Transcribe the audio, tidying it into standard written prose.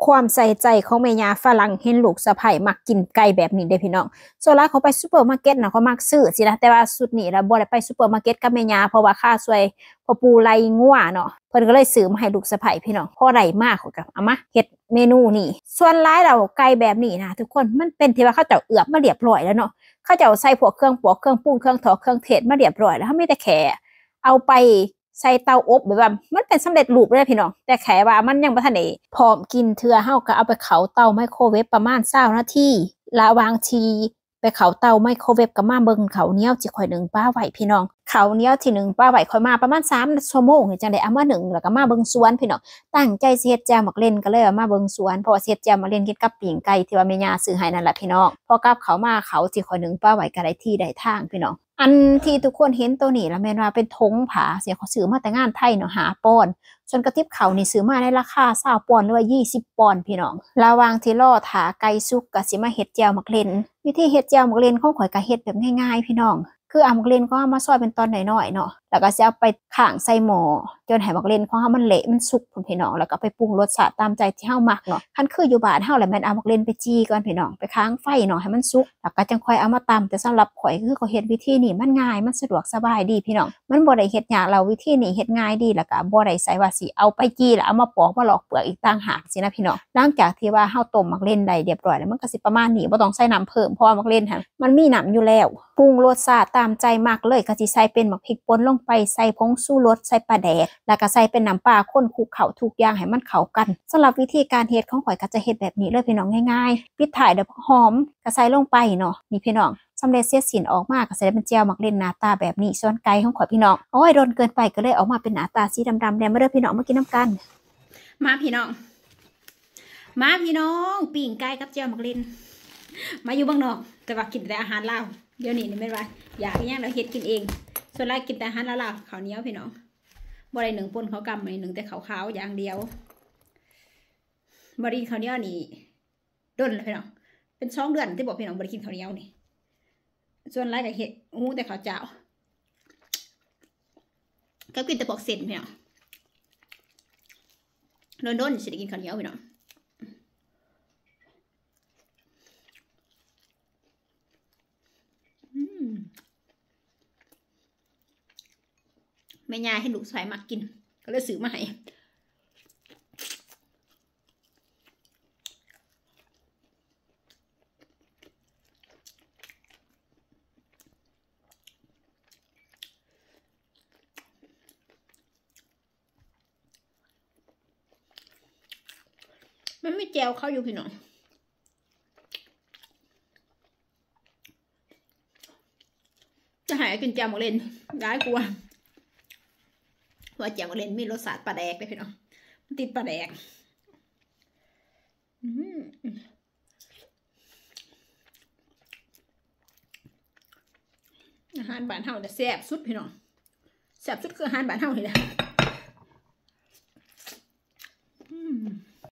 ความใส่ใจของแม่ยาฝรั่งเห็นลูกสะใภ้มักกินไก่แบบนี้เด้พี่น้องส่วนหลายเขาไปซูเปอร์มาร์เก็ตน่ะเขามักซื้อสินะแต่ว่าสุดนี้แล้วบ่ได้ไปซูเปอร์มาร์เก็ตกับแม่ยาเพราะว่าค่าช่วยพ่อปูไล่งัวเนาะเพิ่นก็เลยซื้อมาให้ลูกสะใภ้พี่น้องพอได้มากเขาก็เอามาเฮ็ดเมนูนี้ส่วนหลายแล้วไก่แบบนี้นะทุกคนมันเป็นที่ว่าเขาเจ้าเอือบมาเรียบร้อยแล้วเนาะเขาเจ้าใส่พวกเครื่องปอกเครื่องปรุงเครื่องทอดเครื่องเทศมาเรียบร้อยแล้วเขามีแต่แค่เอาไปใส่เตาอบแบบมันเป็นสำเร็จรูปเลยพี่น้องแต่แค่ว่ามันยังบ่ทันได้พร้อมกินเทื่อเฮาก็เอาไปเข้าเตาไมโครเวฟประมาณ20นาทีระหว่างที่ไปเข้าเตาไมโครเวฟก็มาเบิ่งข้าวเหนียวที่ข่อยนึ่งปลาไว้พี่น้องข้าวเหนียวที่นึ่งปลาไว้ข่อยมาประมาณ3ชั่วโมงจังได้เอามานึ่งแล้วก็มาเบิ่งสวนพี่น้องตั้งใจสิเฮ็ดแจ่วหมักเล่นก็เลยเอามาเบิ่งสวนเพราะว่าเฮ็ดแจ่วหมักเล่นกินกับปิ้งไก่ที่ว่าแม่ย่าซื้อให้นั่นแหละพี่น้องพอกลับเขามาเขาที่ข่อยนึ่งปลาไว้ก็ได้ที่ได้ทางพี่น้องอันที่ทุกคนเห็นตัวนี้แล้วแม่นว่าเป็นธงผาเสียเขาซื้อมาแต่งานไทยเนาะ5 ปอนด์ส่วนกระติบเขานี่ซื้อมาในราคา20 ปอนด์หรือว่า20 ปอนด์พี่น้องระหว่างที่รอถาไก่สุกก็สิมาเฮ็ดแจ่วหมักเล่นวิธีเฮ็ดแจ่วหมักเล่นของข่อยก็เฮ็ดแบบง่ายๆพี่น้องคือเอาหมักเล่นก็เอามาซอยเป็นตอนน้อยๆเนาะแล้วก็จะเอาไปข้างใส่หม้อจนให้หมักเล่นของเฮามันเละมันสุกพี่น้องแล้วก็ไปปรุงรสชาติตามใจที่เฮามักเนาะคันคืออยู่บ้านเฮาแหละแม่นเอาหมักเล่นไปจี้ก่อนพี่น้องไปค้างไฟเนาะให้มันสุกแล้วก็จังค่อยเอามาตำแต่สำหรับข่อยคือเขาเฮ็ดวิธีนี้มันง่ายมันสะดวกสบายดีพี่น้องมันบ่ได้เฮ็ดยากเราวิธีนี้เฮ็ดง่ายดีแล้วก็บ่ได้ใส่ว่าสิเอาไปจี้แล้วเอามาปอกมาหลอกเปลือกอีกต่างหากสินะพี่น้องหลังจากที่ว่าเฮาต้มหมักเล่นได้เรียบร้อยแล้วมันก็สิประมาณนี้บ่ต้องใส่น้ำเพิ่มเพราะหมักเล่นหั่นมันมีน้ำอยู่แล้วปรุงรสชาติตามใจมักเลยก็สิใส่เป็นหมักพริกป่นลงไปใส่ผงชูรสใส่ปลาแดกแล้วก็ใส่เป็นน้ำปลาข้นคลุกเข้าทุกอย่างให้มันเข้ากันสำหรับวิธีการเฮ็ดของข่อยก็จะเฮ็ดแบบนี้เลยพี่น้องง่ายๆปิดท้ายด้วยหอมก็ใส่ลงไปเนาะนี่พี่น้องสำเร็จเสร็จสิ้นออกมาก็จะได้เป็นแจ่วหมักเล่นหน้าตาแบบนี้ส่วนไก่ของข่อยพี่น้องโอ้ยโดนเกินไปก็เลยออกมาเป็นหน้าตาสีดำๆแดงมาเด้อพี่น้องมากินน้ำกันมาพี่น้องปิ้งไก่กับแจ่วหมักเล่นมาอยู่บ้างนอกแต่ว่ากินแต่อาหารลาวเดี๋ยวนี้นี่ไม่ว่าอยากอย่างเราเฮ็ดกินเองส่วนไรกินแต่อาหารลาวข้าวเหนียวพี่น้องบ่ได้หนึ่งป่นเขากำไม่หนึ่งแต่ขาวๆอย่างเดียวบ่ได้ข้าวเหนียวนี่ด้นเลยพี่น้องเป็น2 เดือนที่บอกพี่น้องบ่ได้กินข้าวเหนียวนี่ส่วนไรก็เฮ็ดแต่ข้าวเจ้าก็กินแต่พวกเส้นพี่น้องด้นสิได้กินข้าวเหนียวพี่น้องแม่ยายให้ลูกชายมากินก็เลยซื้อมาให้มันไม่แจวเข้าอยู่พี่น้องจะหายกินแจวหมกเล่นร้ายกว่าว่าแจวหมกเล่นมีรสชาติปลาแดกเลยพี่น้องมันติดปลาแดกอาหารบ้านเฮาแต่แซ่บสุดพี่น้องแซ่บสุดคืออาหารบ้านเฮานี่แหละ